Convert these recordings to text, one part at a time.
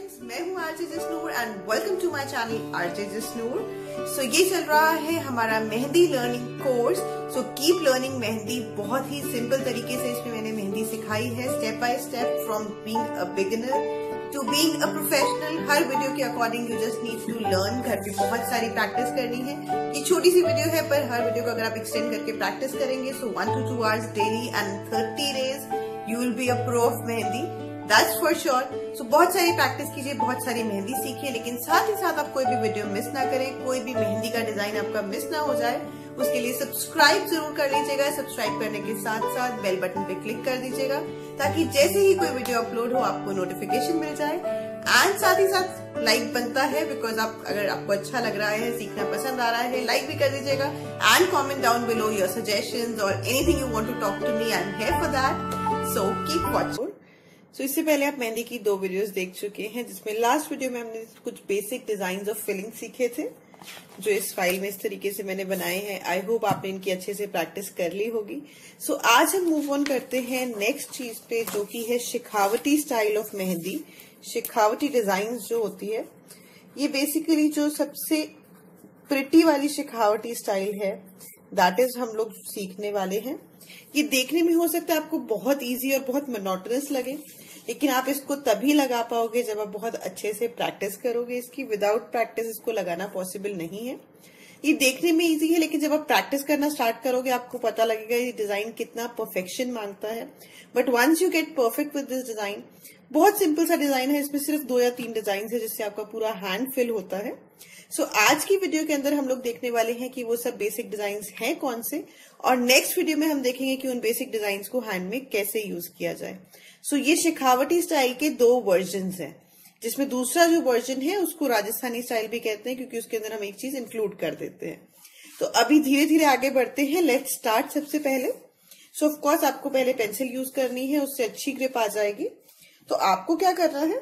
Friends, मैं हूँ RJ Jasnoor and welcome to my channel RJ Jasnoor. So ये चल रहा है हमारा mehndi learning course. So keep learning mehndi. बहुत ही सिंपल तरीके से इसमें मैंने मेहंदी सिखाई है, step by step, from being a beginner to being a professional. हर वीडियो के according you just need to learn. घर पे बहुत सारी प्रैक्टिस करनी है। ये छोटी सी वीडियो है पर हर वीडियो को अगर आप एक्सटेंड करके प्रैक्टिस करेंगे so 1 to 2 hours daily and 30 days you will be a pro of mehndi, that's for sure। so बहुत सारी प्रैक्टिस कीजिए, बहुत सारी मेहंदी सीखिए, लेकिन साथ ही साथ आप कोई भी वीडियो मिस ना करें, कोई भी मेहंदी का डिजाइन आपका मिस ना हो जाए। उसके लिए सब्सक्राइब जरूर कर लीजिएगा। सब्सक्राइब करने के साथ साथ बेल बटन पे क्लिक कर दीजिएगा ताकि जैसे ही कोई वीडियो अपलोड हो आपको नोटिफिकेशन मिल जाए। एंड साथ ही साथ लाइक बनता है, बिकॉज आप अगर आपको अच्छा लग रहा है, सीखना पसंद आ रहा है, लाइक भी कर दीजिएगा। And comment down below your suggestions और anything you want to talk to me, I am here for that. So keep watching. So इससे पहले आप मेहंदी की 2 वीडियोस देख चुके हैं, जिसमें लास्ट वीडियो में हमने कुछ बेसिक डिजाइन ऑफ फिलिंग सीखे थे, जो इस फाइल में इस तरीके से मैंने बनाए हैं। आई होप आपने इनकी अच्छे से प्रैक्टिस कर ली होगी। सो आज हम मूव ऑन करते हैं नेक्स्ट चीज पे, जो कि है Shekhawati style of mehndi. Shekhawati design जो होती है, ये बेसिकली जो सबसे प्रिटी वाली शेखावती स्टाइल है, दैट इज हम लोग सीखने वाले हैं। ये देखने में हो सकता है आपको बहुत इजी और बहुत मोनोटोनस लगे, लेकिन आप इसको तभी लगा पाओगे जब आप बहुत अच्छे से प्रैक्टिस करोगे इसकी। विदाउट प्रैक्टिस इसको लगाना पॉसिबल नहीं है। ये देखने में इजी है, लेकिन जब आप प्रैक्टिस करना स्टार्ट करोगे आपको पता लगेगा ये डिजाइन कितना परफेक्शन मांगता है। But once you get perfect with this design, बहुत सिंपल सा डिजाइन है, इसमें सिर्फ 2 या 3 डिजाइन है जिससे आपका पूरा हैंड फिल होता है। सो आज की वीडियो के अंदर हम लोग देखने वाले हैं कि वो सब बेसिक डिजाइन्स हैं कौन से, और नेक्स्ट वीडियो में हम देखेंगे कि उन बेसिक डिजाइन्स को हैंड में कैसे यूज किया जाए। सो ये शेखावती स्टाइल के 2 वर्जन्स हैं, जिसमें दूसरा जो वर्जन है उसको राजस्थानी स्टाइल भी कहते हैं, क्योंकि उसके अंदर हम एक चीज इंक्लूड कर देते हैं। तो अभी धीरे धीरे आगे बढ़ते हैं। Let's start. सबसे पहले सो ऑफ कोर्स आपको पहले पेंसिल यूज करनी है, उससे अच्छी ग्रिप आ जाएगी। तो आपको क्या करना है,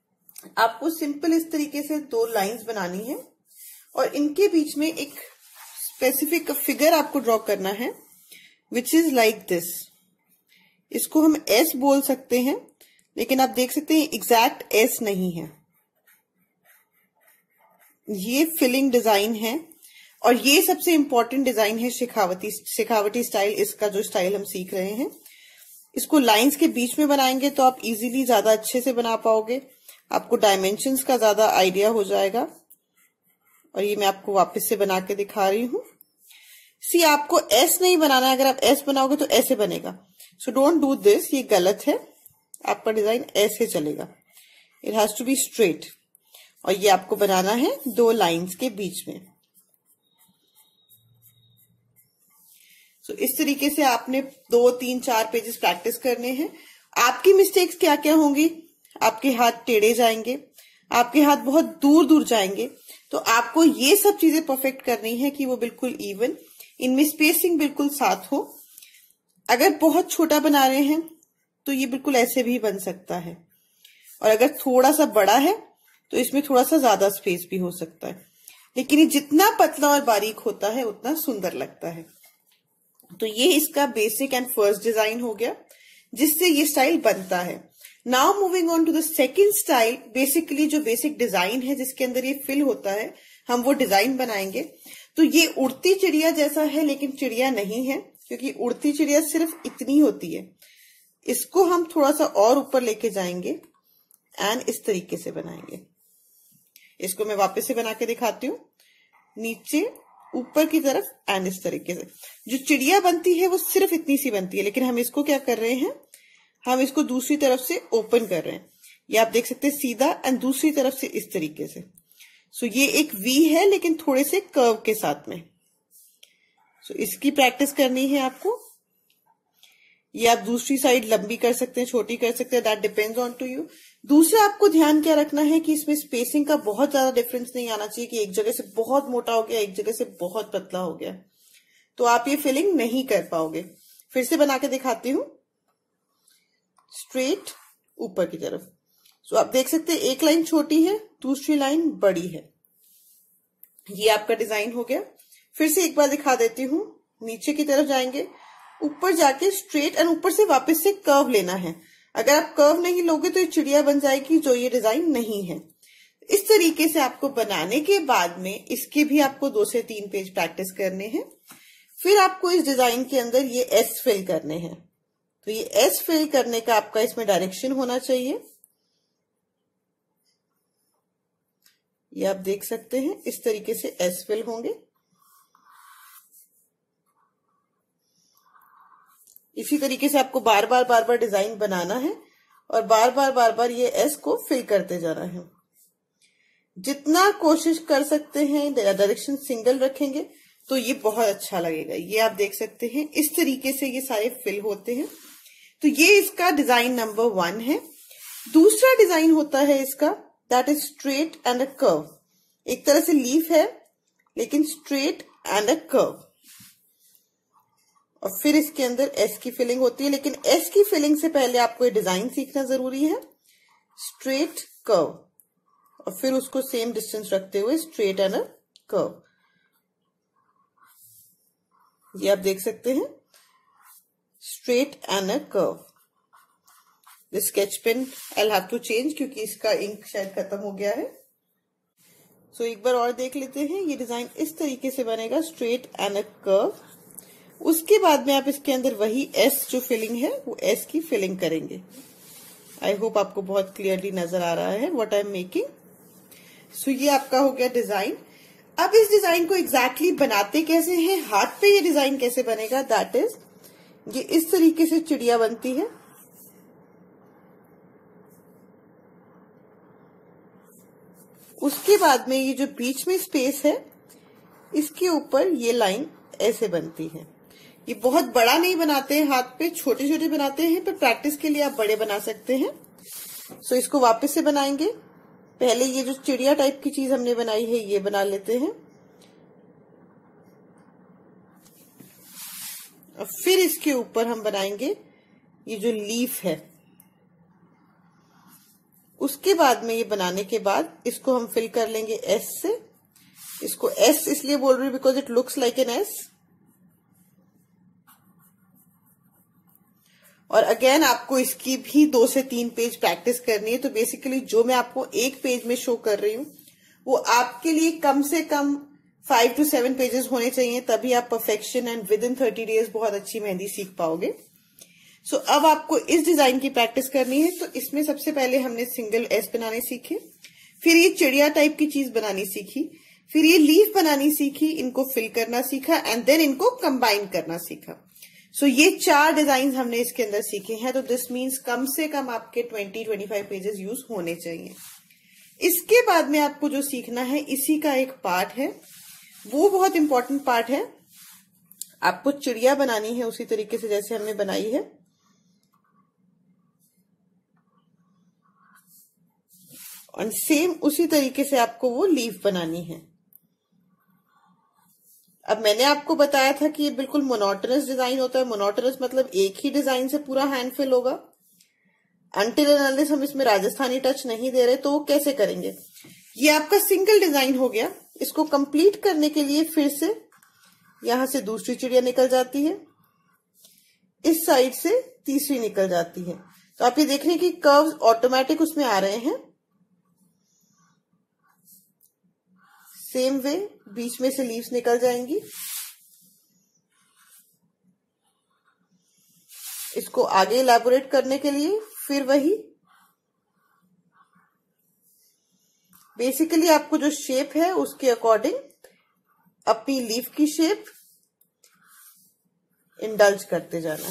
आपको सिंपल इस तरीके से 2 लाइंस बनानी है और इनके बीच में एक स्पेसिफिक फिगर आपको ड्रॉ करना है, विच इज लाइक दिस। इसको हम एस बोल सकते हैं, लेकिन आप देख सकते हैं एग्जैक्ट एस नहीं है। ये फिलिंग डिजाइन है और ये सबसे इंपॉर्टेंट डिजाइन है शेखावती स्टाइल। इसका जो स्टाइल हम सीख रहे हैं, इसको लाइंस के बीच में बनाएंगे तो आप इजीली ज्यादा अच्छे से बना पाओगे, आपको डायमेंशंस का ज्यादा आइडिया हो जाएगा। और ये मैं आपको वापस से बना के दिखा रही हूं। सी आपको एस नहीं बनाना है, अगर आप एस बनाओगे तो ऐसे बनेगा। सो डोंट डू दिस, ये गलत है। आपका डिजाइन ऐसे चलेगा, it has to be straight. और ये आपको बनाना है 2 लाइंस के बीच में। सो इस तरीके से आपने 2, 3, 4 पेजेस प्रैक्टिस करने हैं। आपकी मिस्टेक्स क्या क्या होंगी, आपके हाथ टेढ़े जाएंगे, आपके हाथ बहुत दूर दूर जाएंगे। तो आपको ये सब चीजें परफेक्ट करनी है कि वो बिल्कुल इवन, इनमें स्पेसिंग बिल्कुल साथ हो। अगर बहुत छोटा बना रहे हैं तो ये बिल्कुल ऐसे भी बन सकता है, और अगर थोड़ा सा बड़ा है तो इसमें थोड़ा सा ज्यादा स्पेस भी हो सकता है। लेकिन ये जितना पतला और बारीक होता है उतना सुंदर लगता है। तो ये इसका बेसिक एंड फर्स्ट डिजाइन हो गया, जिससे ये स्टाइल बनता है। Now moving on to the second style. Basically जो बेसिक डिजाइन है जिसके अंदर ये फिल होता है, हम वो डिजाइन बनाएंगे। तो ये उड़ती चिड़िया जैसा है, लेकिन चिड़िया नहीं है, क्योंकि उड़ती चिड़िया सिर्फ इतनी होती है। इसको हम थोड़ा सा और ऊपर लेके जाएंगे एंड इस तरीके से बनाएंगे। इसको मैं वापस से बना के दिखाती हूँ, नीचे ऊपर की तरफ एंड इस तरीके से। जो चिड़िया बनती है वो सिर्फ इतनी सी बनती है, लेकिन हम इसको क्या कर रहे हैं, हम इसको दूसरी तरफ से ओपन कर रहे हैं। ये आप देख सकते हैं सीधा, एंड दूसरी तरफ से इस तरीके से। सो ये एक वी है, लेकिन थोड़े से कर्व के साथ में। सो इसकी प्रैक्टिस करनी है आपको। ये आप दूसरी साइड लंबी कर सकते हैं, छोटी कर सकते हैं, that depends on to you. दूसरा आपको ध्यान क्या रखना है कि इसमें स्पेसिंग का बहुत ज्यादा डिफरेंस नहीं आना चाहिए कि एक जगह से बहुत मोटा हो गया, एक जगह से बहुत पतला हो गया, तो आप ये फिलिंग नहीं कर पाओगे। फिर से बना के दिखाती हूँ, स्ट्रेट ऊपर की तरफ। सो आप देख सकते हैं एक लाइन छोटी है, दूसरी लाइन बड़ी है। ये आपका डिजाइन हो गया। फिर से एक बार दिखा देती हूँ, नीचे की तरफ जाएंगे, ऊपर जाके स्ट्रेट एंड ऊपर से वापस से कर्व लेना है। अगर आप कर्व नहीं लोगे तो ये चिड़िया बन जाएगी, जो ये डिजाइन नहीं है। इस तरीके से आपको बनाने के बाद में इसके भी आपको 2 से 3 पेज प्रैक्टिस करने हैं। फिर आपको इस डिजाइन के अंदर ये एस फिल करने हैं। तो ये एस फिल करने का आपका इसमें डायरेक्शन होना चाहिए। ये आप देख सकते हैं, इस तरीके से एस फिल होंगे। इसी तरीके से आपको बार बार डिजाइन बनाना है और बार बार ये एस को फिल करते जाना है। जितना कोशिश कर सकते हैं डायरेक्शन सिंगल रखेंगे तो ये बहुत अच्छा लगेगा। ये आप देख सकते हैं, इस तरीके से ये सारे फिल होते हैं। तो ये इसका डिजाइन नंबर 1 है। दूसरा डिजाइन होता है इसका, that is straight and a curve. एक तरह से लीफ है लेकिन स्ट्रेट एंड अ कर्व। और फिर इसके अंदर एस की फिलिंग होती है, लेकिन एस की फिलिंग से पहले आपको ये डिजाइन सीखना जरूरी है। स्ट्रेट कर्व और फिर उसको सेम डिस्टेंस रखते हुए स्ट्रेट एंड अ कर्व। ये आप देख सकते हैं, straight and a curve. The sketch pen I will have to change क्योंकि इसका इंक शायद खत्म हो गया है। सो एक बार और देख लेते हैं। ये डिजाइन इस तरीके से बनेगा, स्ट्रेट एंड अ कर्व। उसके बाद में आप इसके अंदर वही एस जो फिलिंग है वो एस की फिलिंग करेंगे। आई होप आपको बहुत क्लियरली नजर आ रहा है what I am making. So ये आपका हो गया डिजाइन। अब इस डिजाइन को एग्जैक्टली बनाते कैसे हैं, हाथ पे ये डिजाइन कैसे बनेगा, दैट इज ये इस तरीके से चिड़िया बनती है। उसके बाद में ये जो बीच में स्पेस है इसके ऊपर ये लाइन ऐसे बनती है। ये बहुत बड़ा नहीं बनाते हैं हाथ पे, छोटे छोटे बनाते हैं, पर प्रैक्टिस के लिए आप बड़े बना सकते हैं। सो इसको वापस से बनाएंगे। पहले ये जो चिड़िया टाइप की चीज हमने बनाई है ये बना लेते हैं और फिर इसके ऊपर हम बनाएंगे ये जो लीफ है। उसके बाद में ये बनाने के बाद इसको हम फिल कर लेंगे एस से। इसको एस इसलिए बोल रही हूं because it looks like an S. और अगेन आपको इसकी भी 2 से 3 पेज प्रैक्टिस करनी है। तो बेसिकली जो मैं आपको एक पेज में शो कर रही हूं वो आपके लिए कम से कम 5 to 7 पेजेस होने चाहिए, तभी आप perfection and within 30 days बहुत अच्छी मेहंदी सीख पाओगे। सो अब आपको इस डिजाइन की प्रैक्टिस करनी है। तो इसमें सबसे पहले हमने सिंगल एस बनाने सीखे, फिर ये चिड़िया टाइप की चीज बनानी सीखी, फिर ये लीफ बनानी सीखी, इनको फिल करना सीखा एंड देन इनको कंबाइन करना सीखा। सो ये 4 डिजाइन हमने इसके अंदर सीखे हैं। तो दिस मीन्स कम से कम आपके 20-25 पेजेस यूज होने चाहिए। इसके बाद में आपको जो सीखना है इसी का एक पार्ट है, वो बहुत इंपॉर्टेंट पार्ट है। आपको चिड़िया बनानी है उसी तरीके से जैसे हमने बनाई है। और सेम उसी तरीके से आपको वो लीफ बनानी है। अब मैंने आपको बताया था कि ये बिल्कुल मोनोटोनस डिजाइन होता है। मोनोटोनस मतलब एक ही डिजाइन से पूरा हैंड फिल होगा। अनटिल एंड अनलेस हम इसमें राजस्थानी टच नहीं दे रहे तो वो कैसे करेंगे। ये आपका सिंगल डिजाइन हो गया। इसको कंप्लीट करने के लिए फिर से यहां से दूसरी चिड़िया निकल जाती है, इस साइड से तीसरी निकल जाती है। तो आप ये देख रहे हैं कि कर्व्स ऑटोमेटिक उसमें आ रहे हैं। सेम वे बीच में से लीव्स निकल जाएंगी। इसको आगे इलैबोरेट करने के लिए फिर वही बेसिकली आपको जो शेप है उसके अकॉर्डिंग अपनी लीफ की शेप इंडल्ज करते जाना है।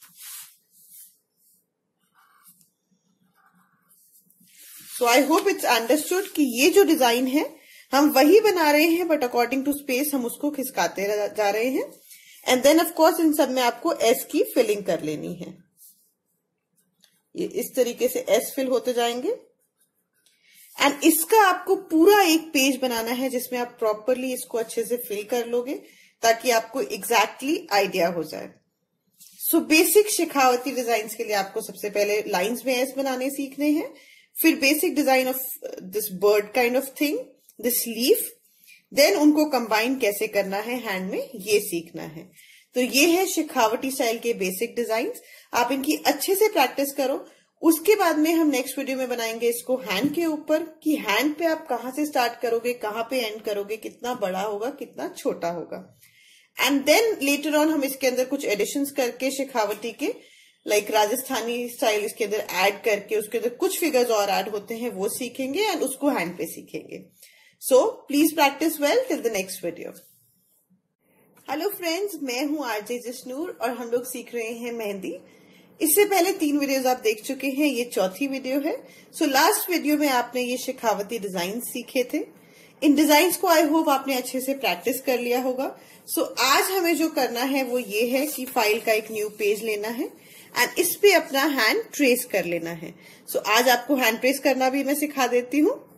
So I hope it's understood कि ये जो डिजाइन है हम वही बना रहे हैं बट अकॉर्डिंग टू स्पेस हम उसको खिसकाते जा रहे हैं। एंड देन ऑफ कोर्स इन सब में आपको एस की फिलिंग कर लेनी है। ये इस तरीके से एस फिल होते जाएंगे एंड इसका आपको पूरा एक पेज बनाना है जिसमें आप प्रॉपरली इसको अच्छे से फिल कर लोगे ताकि आपको एग्जैक्टली आइडिया हो जाए। सो बेसिक शेखावती डिजाइन के लिए आपको सबसे पहले लाइंस में एस बनाने सीखने हैं, फिर basic design of this bird kind of thing, this leaf, then उनको कंबाइन कैसे करना है हैंड में ये सीखना है। तो ये है शेखावटी स्टाइल के बेसिक डिजाइन्स। आप इनकी अच्छे से प्रैक्टिस करो उसके बाद में हम नेक्स्ट वीडियो में बनाएंगे इसको हैंड के ऊपर, कि हैंड पे आप कहाँ से स्टार्ट करोगे, कहाँ पे एंड करोगे, कितना बड़ा होगा, कितना छोटा होगा। एंड देन लेटर ऑन हम इसके अंदर कुछ एडिशंस करके शेखावती के लाइक राजस्थानी स्टाइल इसके अंदर ऐड करके उसके अंदर कुछ फिगर्स और ऐड होते हैं वो सीखेंगे एंड उसको हैंड पे सीखेंगे। So please practice well till the next video. Hello friends, मैं हूं आरजे जसनूर और हम लोग सीख रहे हैं मेहंदी। इससे पहले 3 वीडियोस आप देख चुके हैं, ये चौथी वीडियो है। सो लास्ट वीडियो में आपने ये शेखावती डिजाइन सीखे थे। इन डिजाइन्स को आई होप आपने अच्छे से प्रैक्टिस कर लिया होगा। सो आज हमें जो करना है वो ये है कि फाइल का एक न्यू पेज लेना है एंड इस पे अपना हैंड ट्रेस कर लेना है। सो आज आपको हैंड ट्रेस करना भी मैं सिखा देती हूँ।